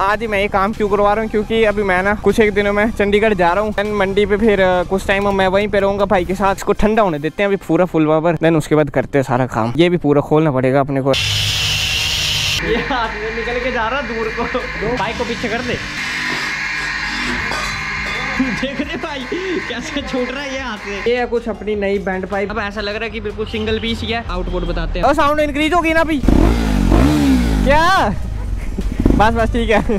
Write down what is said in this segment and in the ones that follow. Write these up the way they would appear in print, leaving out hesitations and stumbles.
आज ही मैं ये काम क्यों करवा रहा हूँ, क्योंकि अभी मैं ना कुछ एक दिनों में चंडीगढ़ जा रहा हूँ। मंडी पे फिर कुछ टाइम मैं वहीं पे रहूँगा भाई के साथ। इसको ठंडा होने देते हैं अभी पूरा फुल पावर, देन उसके बाद करते हैं सारा काम। ये भी पूरा खोलना पड़ेगा अपने को। ये हाथ में निकल के जा रहा दूर को, बाइक को पीछे कर दे। देख रहे भाई कैसे छूट रहा है ये हाथ से। ये है कुछ अपनी नई बैंड पाइप। अब ऐसा लग रहा है कि बिल्कुल सिंगल पीस ही है। आउटपुट बताते हैं। और साउंड इंक्रीज होगी ना अभी क्या? बस बस ठीक है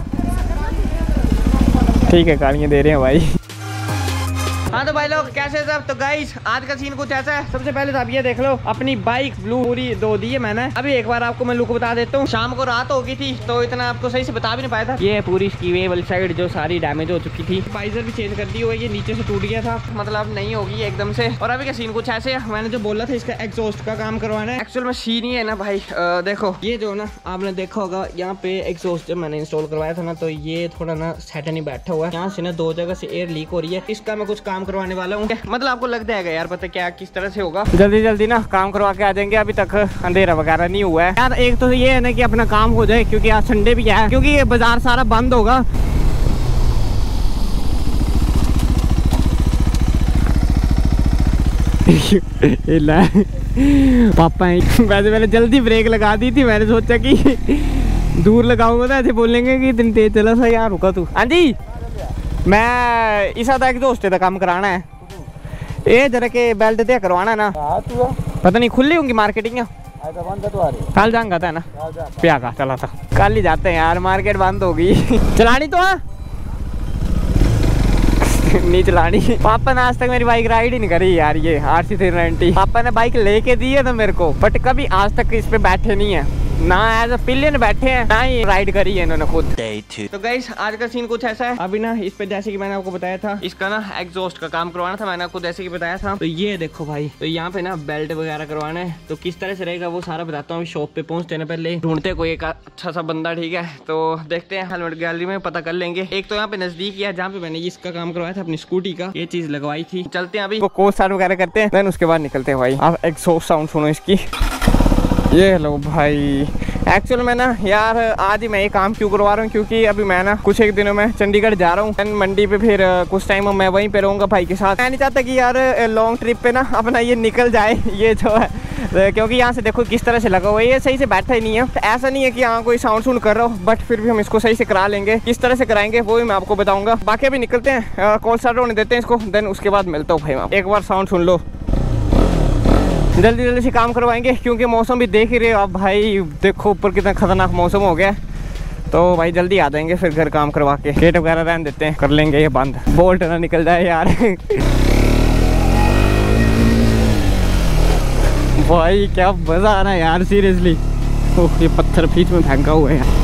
ठीक है, गालियाँ दे रहे हैं भाई। हाँ तो भाई लोग कैसे सब? तो गाइस आज का सीन कुछ ऐसा है। सबसे पहले तो आप ये देख लो, अपनी बाइक ब्लू पूरी धो दी है मैंने। अभी एक बार आपको मैं लुक बता देता हूँ। शाम को रात हो गई थी तो इतना आपको सही से बता भी नहीं पाया था। ये पूरी इसकी वे वाली साइड जो सारी डैमेज हो चुकी थी। वाइजर भी चेंज कर दी हुई है, ये नीचे से टूट गया था, मतलब नहीं होगी एकदम से। और अभी का सीन कुछ ऐसे है, मैंने जो बोला था इसका एग्जॉस्ट का काम करवाना है। एक्चुअल में सीन ही है ना भाई, देखो ये जो ना आपने देखा होगा यहाँ पे एग्जॉस्ट जब मैंने इंस्टॉल करवाया था ना, तो ये थोड़ा ना सेट नहीं बैठा हुआ है। यहाँ से ना 2 जगह से एयर लीक हो रही है। इसका मैं कुछ काम करवाने वाला हूँ। मतलब आपको लग जाएगा यार पता क्या किस तरह से होगा। जल्दी जल्दी ना काम करवा के आ जाएंगे। अभी तक अंधेरा वगैरह नहीं हुआ है यार। एक तो ये है ना कि अपना काम हो जाए, क्योंकि आज संडे भी है, क्योंकि ये बाजार सारा बंद होगा। पापा वैसे मैंने जल्दी ब्रेक लगा दी थी। मैंने सोचा कि दूर लगाऊंगा तो ऐसे बोलेंगे कि इतनी तेज चला सा यार, रुका तू। हाँ जी, मैं इस दोस्त का काम कराना है। ये जरा के बेल्ट दे करवाना ना। पता नहीं खुली होंगी मार्केटिंग कल जाऊंगा था ना प्या का चला था। कल ही जाते हैं यार, मार्केट बंद होगी। चलानी तो नहीं चलानी। पापा ने आज तक मेरी बाइक राइड ही नहीं करी यार। ये RC 390 पापा ने बाइक लेके दी है ना मेरे को, बट कभी आज तक इस पे बैठे नहीं है, ना एज अ पिलियन बैठे हैं, ना ही राइड करी है इन्होंने खुद। तो गाइस आज का सीन कुछ ऐसा है। अभी ना इस पे जैसे कि मैंने आपको बताया था, इसका ना एग्जॉस्ट का काम करवाना था मैंने आपको जैसे कि बताया था। तो ये देखो भाई, तो यहाँ पे ना बेल्ट वगैरह करवाना है। तो किस तरह से रहेगा वो सारा बताता हूँ। शॉप पे पहुंचते ना पहले ढूंढते कोई एक अच्छा सा बंदा, ठीक है। तो देखते हैं हेलमेट गैलरी में पता कर लेंगे। एक तो यहाँ पे नजदीक है जहाँ पे मैंने इसका काम करवाया था, अपनी स्कूटी का ये चीज लगवाई थी। चलते हैं अभी कोर्स स्टार्ट वगैरह करते हैं, देन उसके बाद निकलते हैं भाई। आप एग्जॉस्ट साउंड सुनो इसकी। ये लो भाई, एक्चुअल में ना यार आज ही मैं ये काम क्यों करवा रहा हूँ, क्योंकि अभी मैं ना कुछ एक दिनों में चंडीगढ़ जा रहा हूँ। मंडी पे फिर कुछ टाइम मैं वहीं पे रहूँगा भाई के साथ। मैं नहीं चाहता कि यार लॉन्ग ट्रिप पे ना अपना ये निकल जाए ये जो है, क्योंकि यहाँ से देखो किस तरह से लगा हुआ है, ये सही से बैठा ही नहीं है। तो ऐसा नहीं है कि यहाँ कोई साउंड सुन कर रहा हो, बट फिर भी हम इसको सही से करा लेंगे। किस तरह से कराएंगे वो भी मैं आपको बताऊँगा। बाकी अभी निकलते हैं, कॉल स्टार्ट होने देते हैं इसको, देन उसके बाद मिलता हूँ भाई। एक बार साउंड सुन लो, जल्दी जल्दी से काम करवाएंगे, क्योंकि मौसम भी देख ही रहे हो आप भाई। देखो ऊपर कितना खतरनाक मौसम हो गया। तो भाई जल्दी आ जाएंगे फिर घर काम करवा के। गेट वगैरह रहने देते हैं, कर लेंगे ये बंद, बोल्ट ना निकल जाए यार। भाई क्या मजा आ रहा है यार सीरियसली। ओह ये पत्थर बीच में फेंका हुआ है यार।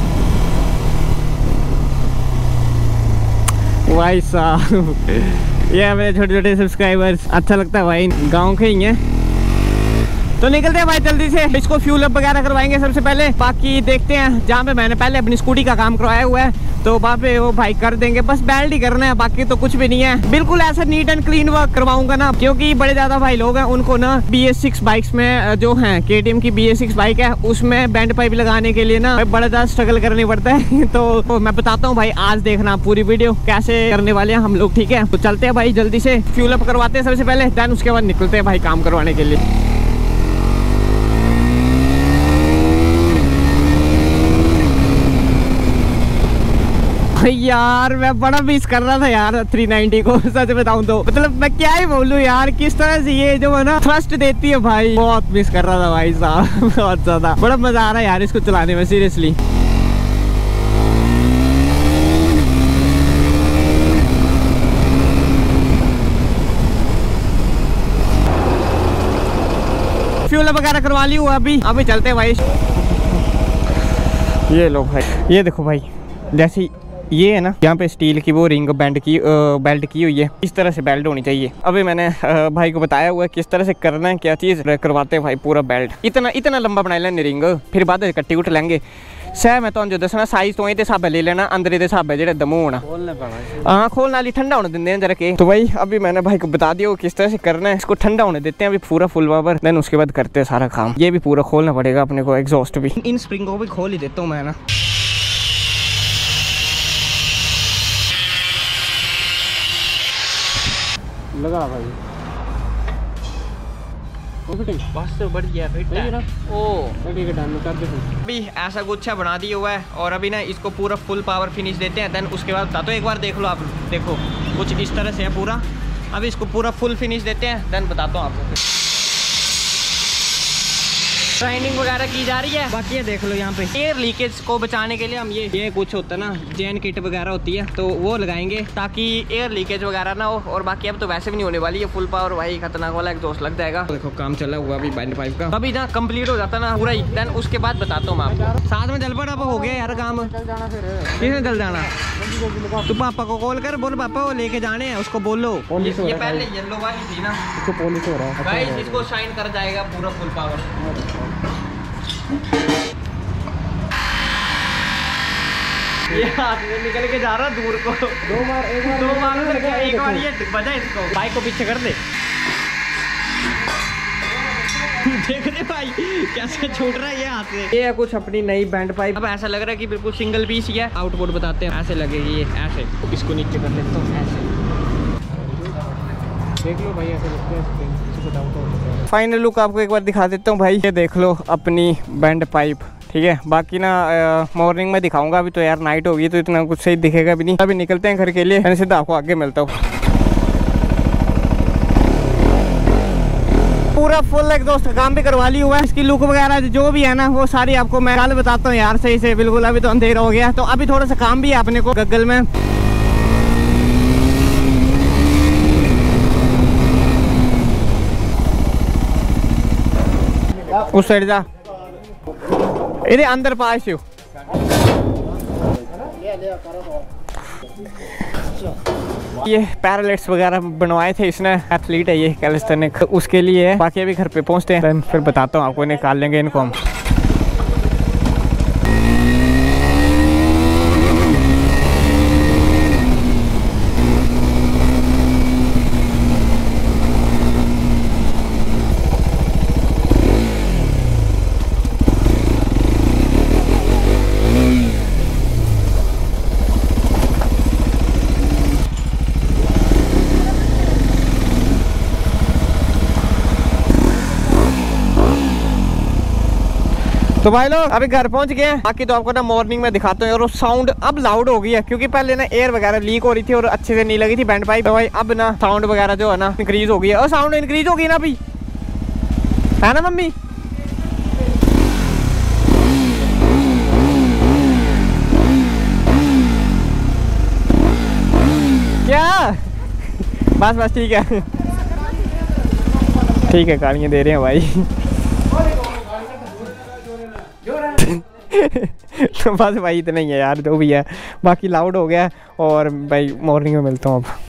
भाई साहब ये मेरे छोटे छोटे सब्सक्राइबर्स, अच्छा लगता है भाई, गाँव के ही हैं। तो निकलते हैं भाई जल्दी से, इसको फ्यूल अप वगैरह करवाएंगे सबसे पहले। बाकी देखते हैं जहाँ पे मैंने पहले अपनी स्कूटी का काम करवाया हुआ है, तो वहाँ पे वो भाई कर देंगे। बस बेल्ट ही करना है, बाकी तो कुछ भी नहीं है। बिल्कुल ऐसा नीट एंड क्लीन वर्क करवाऊंगा ना, क्योंकि बड़े ज्यादा भाई लोग हैं, उनको ना BS6 बाइक्स में जो है KTM की BS6 बाइक है, उसमें बैंड पाइप लगाने के लिए ना बड़ा ज्यादा स्ट्रगल करनी पड़ता है। तो मैं बताता हूँ भाई, आज देखना पूरी वीडियो कैसे करने वाले हैं हम लोग, ठीक है। तो चलते हैं भाई जल्दी से, फ्यूल अप करवाते हैं सबसे पहले, देन उसके बाद निकलते हैं भाई काम करवाने के लिए। यार मैं बड़ा मिस कर रहा था यार 390 को, सच बताऊं तो। मतलब मैं क्या ही बोलूं यार, किस तरह से ये जो है ना थ्रस्ट देती है भाई, बहुत मिस कर रहा था भाई साहब। बहुत ज्यादा बड़ा मजा आ रहा है यार इसको चलाने में सीरियसली। फ्यूल वगैरह करवा ली हुआ, अभी चलते हैं भाई। ये लो भाई, ये देखो भाई, जैसे ये है ना यहाँ पे स्टील की वो रिंग बेल्ट की हुई है, इस तरह से बेल्ट होनी चाहिए। अभी मैंने भाई को बताया हुआ है किस तरह से करना है, क्या चीज करवाते हैं भाई। पूरा बेल्ट इतना लंबा बना लेंगे रिंग, फिर बाद कट्टी उठ लेंगे। सह मैं तो जो दसना साइज तो ये हिसाब ले लेना, अंदर के हिसाब जो दमू होना। हाँ खोलने वाली ठंडा होने देंगे जरा के। तो भाई अभी मैंने भाई को बता दिया किस तरह से करना है, इसको ठंडा होने देते हैं अभी पूरा फुल पावर, देन उसके बाद करते हैं सारा काम। ये भी पूरा खोलना पड़ेगा अपने को, एग्जॉस्ट भी। इन स्प्रिंग को भी खोल ही देता हूँ मैं ना। लगा भाई बस बढ़िया फिट है ना। ओ ठीक है डन कर दे। अभी ऐसा गुच्छा बना दिया हुआ है और अभी ना इसको पूरा फुल पावर फिनिश देते हैं। देन उसके बाद बता तो एक बार देख लो आप, देखो कुछ इस तरह से है पूरा। अभी इसको पूरा फुल फिनिश देते हैं, देन बताता हूँ आपको। ट्रेनिंग वगैरह की जा रही है। बाकी ये देख लो यहाँ पे एयर लीकेज को बचाने के लिए हम ये कुछ होता है ना, जेन किट वगैरह होती है तो वो लगाएंगे ताकि एयर लीकेज वगैरह ना हो। और बाकी अब तो वैसे भी नहीं होने वाली है फुल पावर, भाई खतरनाक वाला एग्जॉस्ट लग जाएगा। देखो काम चला हुआ अभी बैंड पाइप का, अभी ना कंप्लीट हो जाता ना पूरा ही, देन उसके बाद बताता हूँ मैं आपको। साथ में जल पड़ा अब हो गया यार काम। किसने जल जाना? तू पापा को कॉल कर, बोल पापा वो लेके जाने हैं, उसको बोलो। ये पहले येलो वाली थी ना, इसको पॉलिश हो रहा है गाइस, इसको शाइन कर जाएगा पूरा फुल पावर। ये हाथ में निकल के जा रहा दूर को। दो बार एक बार ये बजा इसको। बाइक को पीछे कर दे। देख रहे भाई कैसे छूट रहा है ये हाथ से। ये है कुछ अपनी नई बैंड पाइप। अब ऐसा लग रहा है कि बिल्कुल सिंगल पीस ही है। आउटपुट बताते हैं, ऐसे लगेगी ये, ऐसे। इसको नीचे कर लेता हूँ ऐसे, देख लो भाई ऐसे लगता है। फाइनल लुक आपको एक बार दिखा देता हूँ भाई। ये देख लो अपनी बैंड पाइप, ठीक है। बाकी ना मॉर्निंग में दिखाऊंगा, अभी तो यार नाइट होगी तो इतना कुछ सही दिखेगा भी नहीं। अभी निकलते हैं घर के लिए, मैंने सीधा आपको आगे मिलता हूँ। पूरा फुल एग्जॉस्ट का काम भी करवा ली हुआ है। इसकी लुक वगैरह जो भी है ना वो सारी आपको मैं कल बताता हूँ यार सही से। बिल्कुल अभी तो अंधेरा हो गया, तो अभी थोड़ा सा काम भी है अपने को गग्गल में। उस साइड जा, इधर अंदर पास हो। ये पैरालेट्स वगैरह बनवाए थे इसने, एथलीट है ये कैलिस्थेनिक, उसके लिए है। बाकी अभी घर पे पहुंचते हैं, फिर बताता हूँ आपको, निकाल लेंगे इनको हम। तो भाई लोग अभी घर पहुंच गए हैं। बाकी तो आपको ना मॉर्निंग में दिखाता हूँ। और साउंड अब लाउड हो गई है, क्योंकि पहले ना एयर वगैरह लीक हो रही थी और अच्छे से नहीं लगी थी बैंड पाइप। तो भाई अब ना साउंड वगैरह जो है ना इंक्रीज हो गई है। और साउंड इंक्रीज हो गई ना अभी, है ना मम्मी? क्या? बस ठीक है, ठीक है, गालियाँ दे रहे हैं भाई। तो बस भाई इतना ही है यार, जो भी है। बाकी लाउड हो गया। और भाई मॉर्निंग में मिलता हूँ अब।